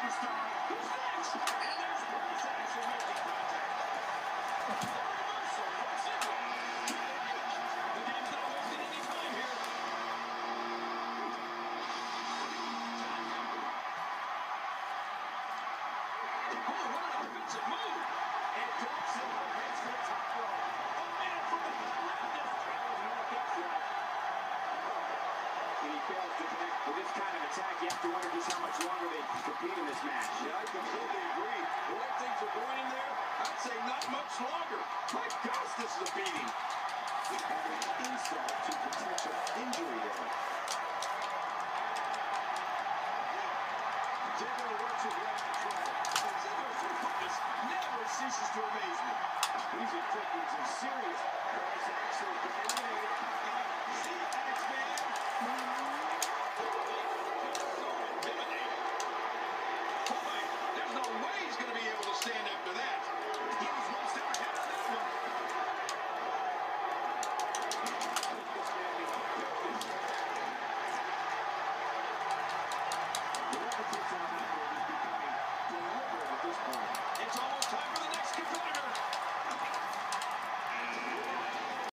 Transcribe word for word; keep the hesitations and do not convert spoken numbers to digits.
superstar. Who's next? And there's Price actually making contact. Reversal from Ziggler. The game's not wasting any time here. Oh, what an offensive move. And Dolph Ziggler heads for the top rope. Oh, man, from the left. That was no against that. And he fails to connect with this kind of attack. You have to wonder just how much longer they can compete in this match. Yeah, I completely agree. The way things are going in there, I'd say not much longer. My gosh, this is a beating. Adding insult to potential injury there. Ziggler works his way out of trouble. And Ziggler's focus never ceases to amaze me. He's inflicting some serious Price actually been eliminated. See, X-Man? So intimidating. Boy, there's no way he's going to be able to stand after that. He was one step ahead on that one. The repetition of the is becoming deliberate at this point.